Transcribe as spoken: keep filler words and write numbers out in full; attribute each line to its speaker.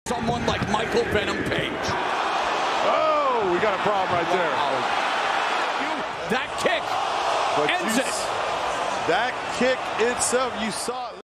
Speaker 1: someone like Michael Venom Page.
Speaker 2: Oh, we got a problem right there.
Speaker 1: Wow. That kick
Speaker 2: But
Speaker 1: ends
Speaker 2: you,
Speaker 1: it.
Speaker 2: That kick itself, you saw it.